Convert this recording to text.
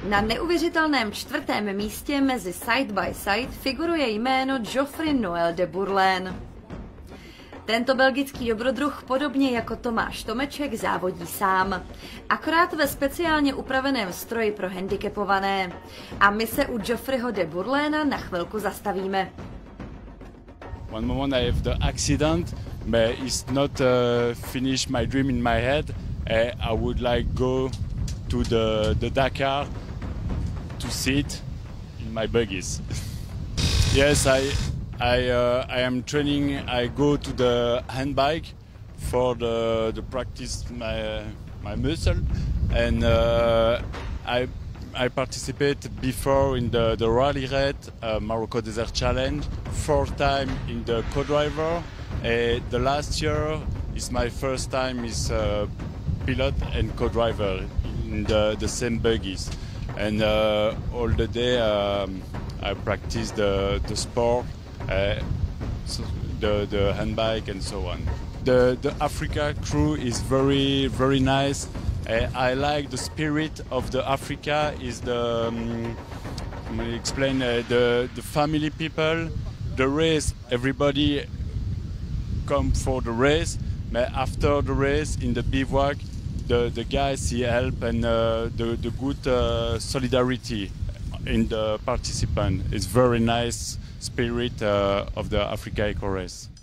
Na neuvěřitelném čtvrtém místě mezi side by side figuruje jméno Geoffrey Noel de Bourlain. Tento belgický dobrodruh podobně jako Tomáš Tomeček závodí sám, akorát ve speciálně upraveném stroji pro handicapované. A my se u Geoffreyho de Bourlaina na chvilku zastavíme. One moment I have the accident, but it's not finished my dream in my head. I would like go to the Dakar to sit in my buggies. Yes, I am training. I go to the handbike for the practice my muscle, and I participate before in the rally raid, Morocco Desert Challenge, 4 times in the co-driver. The last year is my first time as pilot and co-driver in the same buggies, and all the day I practice the sport, the handbike and so on. The Africa crew is very nice. I like the spirit of the Africa is the I'm going to explain the family people. The race, everybody come for the race, but after the race in the bivouac, the guys he help and the good solidarity in the participant is very nice spirit of the Africa Eco Race.